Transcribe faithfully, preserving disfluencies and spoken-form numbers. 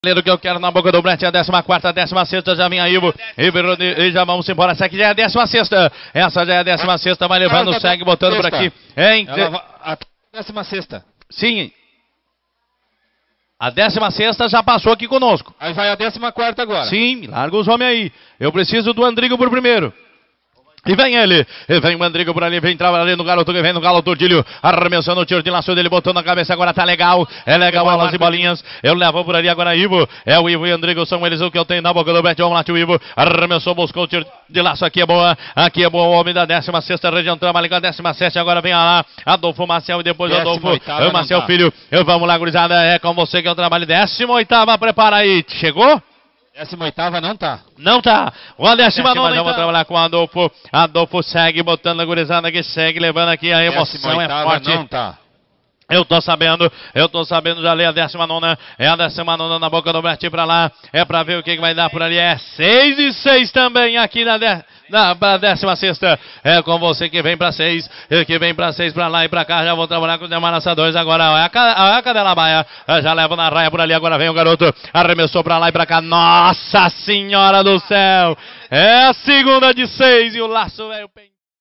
Que eu quero na boca do Brett, a décima quarta, a décima sexta, já vem a Ivo, e já vamos embora, essa aqui já é a décima sexta, essa já é a décima sexta, vai levando, Ela segue, tá botando por sexta. aqui, hein? Ela vai- a décima sexta. Sim, a décima sexta já passou aqui conosco, Aí vai a décima quarta agora. sim, larga os homens aí, eu preciso do Andrigo por primeiro. E vem ele, e vem o Andrigo por ali, vem trabalhando no garoto, que vem no galo Tordilho, arremessando o tiro de laço dele, botando na cabeça, agora tá legal, é legal, elas e bolinhas, eu levo por ali agora Ivo, é o Ivo e o Andrigo, são eles o que eu tenho na boca do Brett, vamos lá, tio Ivo, arremessou, buscou o tiro de laço, aqui é boa, aqui é boa, o homem da décima sexta região, trabalha com a décima sétima, agora vem lá, Adolfo Maciel e depois Adolfo, oitava o Maciel tá. Filho, eu, vamos lá, gurizada, é com você que eu trabalho, décima oitava, prepara aí, chegou? Décima oitava não tá. Não tá. O a décima nona, então. vamos trabalhar com o Adolfo. Adolfo segue botando a gurizada que segue, levando aqui a emoção é forte. Não tá. Eu tô sabendo, eu tô sabendo, já li a décima nona, é a décima nona na boca do Brett pra lá, é pra ver o que, que vai dar por ali, é seis e seis também aqui na, de, na pra décima sexta, é com você que vem pra seis, que vem pra seis pra lá e pra cá, já vou trabalhar com os demais lançadores agora, olha a, a cadela baia, já leva na raia por ali, agora vem o garoto, arremessou pra lá e pra cá, nossa senhora do céu, é a segunda de seis e o laço velho.